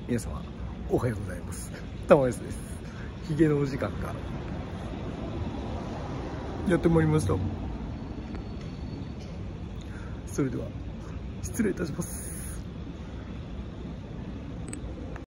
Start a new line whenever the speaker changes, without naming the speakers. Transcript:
皆様おはようございます。たまです。ヒゲのお時間がやってまいりました。それでは失礼いたします。